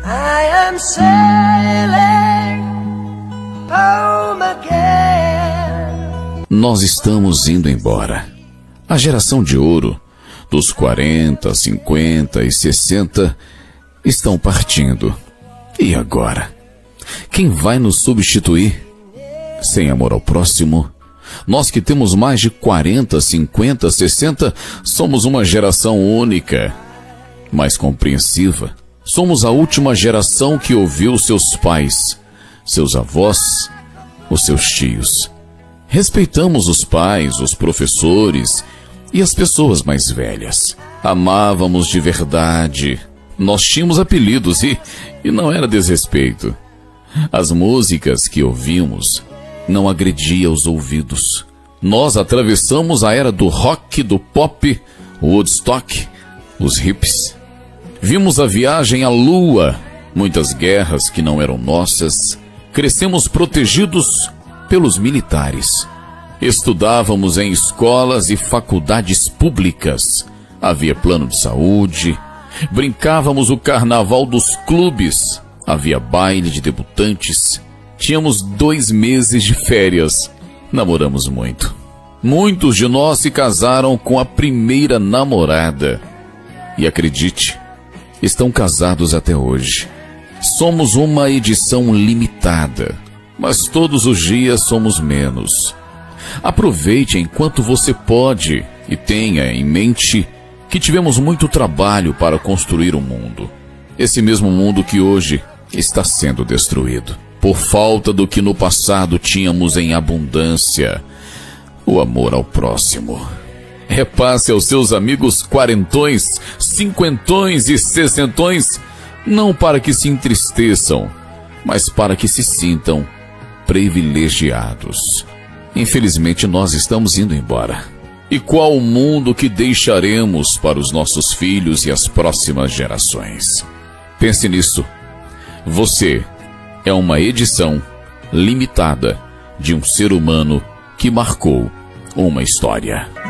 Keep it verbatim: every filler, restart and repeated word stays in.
I am sailing home again. Nós estamos indo embora. A geração de ouro dos quarenta, cinquenta e sessenta estão partindo. E agora? Quem vai nos substituir? Sem amor ao próximo, nós que temos mais de quarenta, cinquenta, sessenta, somos uma geração única, mais compreensiva. Somos a última geração que ouviu seus pais, seus avós, os seus tios. Respeitamos os pais, os professores e as pessoas mais velhas. Amávamos de verdade. Nós tínhamos apelidos e, e não era desrespeito. As músicas que ouvimos não agrediam os ouvidos. Nós atravessamos a era do rock, do pop, o Woodstock, os hippies. Vimos a viagem à lua, muitas guerras que não eram nossas. Crescemos protegidos pelos militares. Estudávamos em escolas e faculdades públicas. Havia plano de saúde. Brincávamos o carnaval dos clubes. Havia baile de debutantes. Tínhamos dois meses de férias. Namoramos muito. Muitos de nós se casaram com a primeira namorada. E acredite, estão casados até hoje. Somos uma edição limitada, mas todos os dias somos menos. Aproveite enquanto você pode e tenha em mente que tivemos muito trabalho para construir o mundo. Esse mesmo mundo que hoje está sendo destruído por falta do que no passado tínhamos em abundância: o amor ao próximo. Repasse aos seus amigos quarentões, cinquentões e sessentões, não para que se entristeçam, mas para que se sintam privilegiados. Infelizmente, nós estamos indo embora. E qual o mundo que deixaremos para os nossos filhos e as próximas gerações? Pense nisso. Você é uma edição limitada de um ser humano que marcou uma história.